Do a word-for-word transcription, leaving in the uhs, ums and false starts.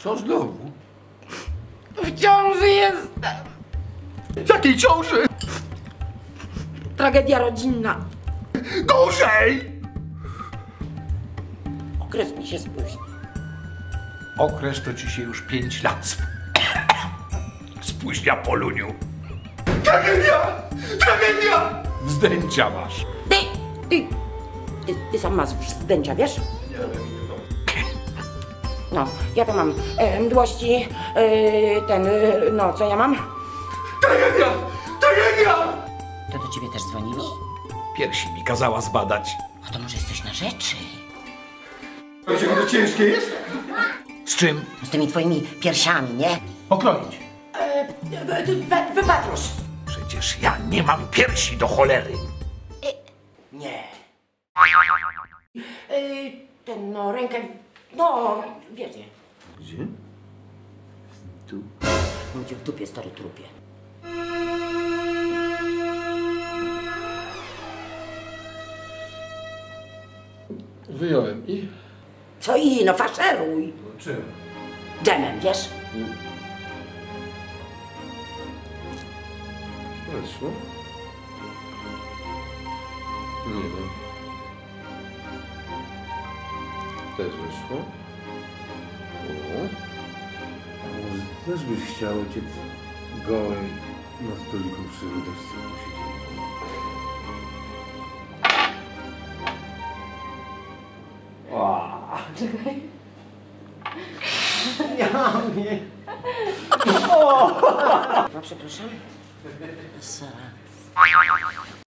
Co znowu? W ciąży jestem. Jakiej ciąży? Tragedia rodzinna. Gorzej! Okres mi się spóźni. Okres to ci się już pięć lat sp... spóźnia, Poluniu. Tragedia! Tragedia! Wzdęcia masz. Ty, ty, ty, ty sam masz wzdęcia, wiesz? No, ja to mam e, mdłości, e, ten, e, no, co ja mam? Tragedia! Tragedia! To do ciebie też dzwonili? Piersi mi kazała zbadać. A to może jest coś na rzeczy? Wiecie, jak to ciężkie jest? Z czym? Z tymi twoimi piersiami, nie? Pokroić. E, wy, wy, wypatrusz. Przecież ja nie mam piersi do cholery. E, nie. E, ten, no, rękę, no, wiecie. Gdzie? Tu. Mam cię w dupie, stary trupie. Wyjąłem i... Co i, no faszeruj. Czym? Dżemem, wiesz? Weszło? Nie wiem. Też weszło. O. A może też byś chciał ojciec gołej na stoliku przy wydawcy posiedzieć? Czekaj. Ja nie. No, przepraszam. Sara.